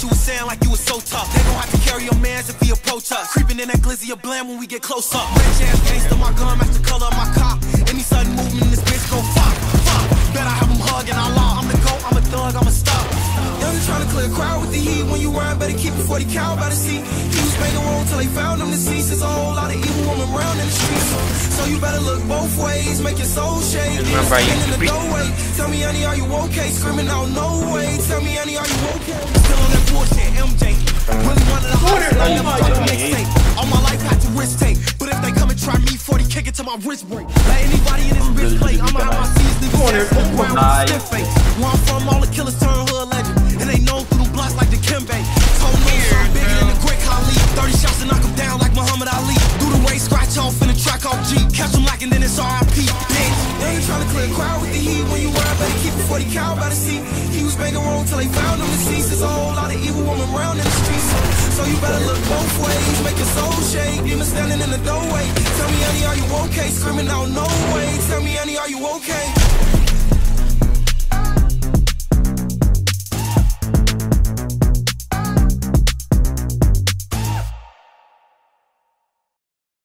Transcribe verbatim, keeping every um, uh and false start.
you was saying like you was so tough. They gon' have to carry your mans if he approach us. Creeping in that glizzy of bland when we get close up. Rich ass gangster, my gun match the color of my car. Any sudden movement, this bitch go fuck, fuck. Bet I have him hugging our law. I'm the GOAT, I'm a thug, I'm a star. Young trying to clear a crowd with the heat. When you rhyme, better keep it forty cal by the seat. He was banging wrong till they found him deceased. There's a whole lot of evil women around in the streets. So you better look both ways, make your soul shake. Remember, I used to be. Tell me, honey, are you okay? Screaming out, no way. Tell me, honey, are you okay? Still on that bullshit, M J. Really wanted a hustle, I never dropped a mixtape. All my life had to risk take. But if they come and try me, forty kick it to my wrist break. Let anybody in this bitch play. I'ma have my C's niggas dancing around with a stiff face. Where I'm from, all the killers turn hood legend. And they known through them blocks like the Kimbe. Told me I'm bigger than the Great Khali. thirty shots to knock him down like Muhammad Ali. Do the race, scratch off in the track off G. Catch him lacking, then it's R I P. Bitch. They ain't trying to clear a crowd with the heat. When you ride, better keep it forty cal by the seat. He was banging wrong till they found him deceased. There's a whole lot of evil women around in the streets. So, so you better look both ways, make your soul shake. Demon standing in the doorway. Tell me, honey, are you okay? Screaming out, no way. Tell me, honey, are you okay?